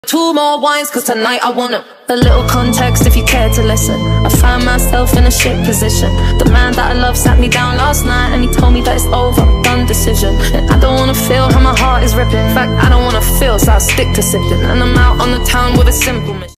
Two more wines, cause tonight I want a little context if you care to listen. I find myself in a shit position. The man that I love sat me down last night and he told me that it's over, done decision. And I don't wanna feel how my heart is ripping. In fact, I don't wanna feel, so I'll stick to sipping. And I'm out on the town with a simple mission.